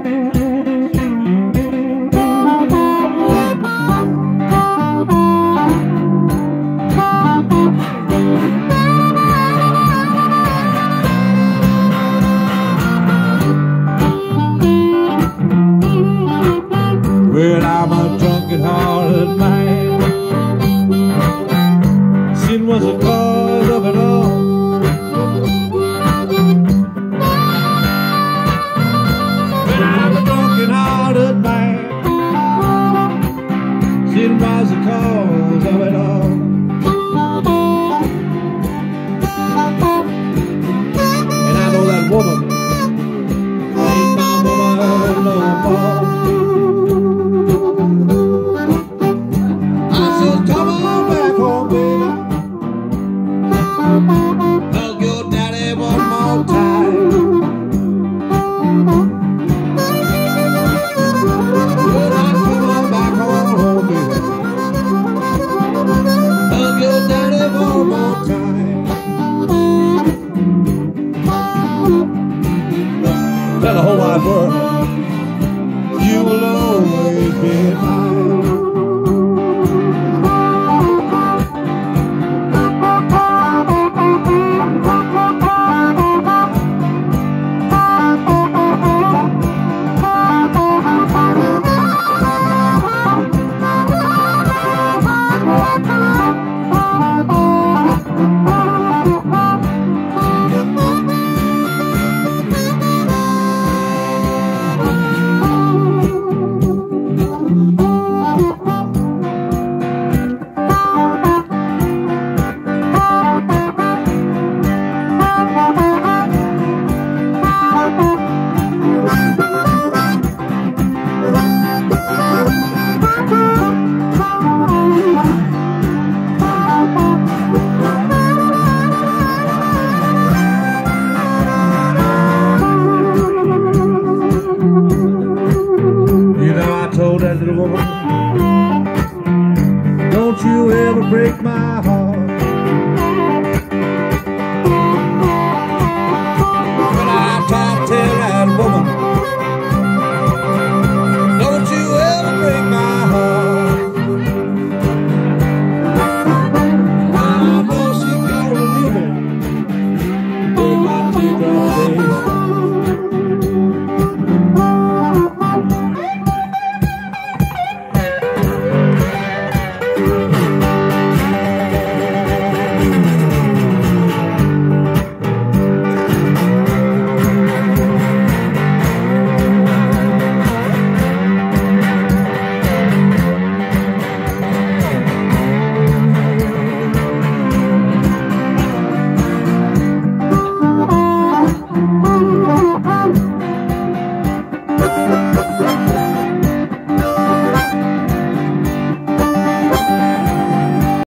Well, I'm a drunken-hearted man. Sin was the cause of it all. Well, I'm a drunken-hearted man. Sin was the cause of it all. And I know that woman ain't my woman no more. Hug your daddy one more time. Well, come on back home, baby. Hug your daddy one more time. Tell the whole wide world you will always be mine.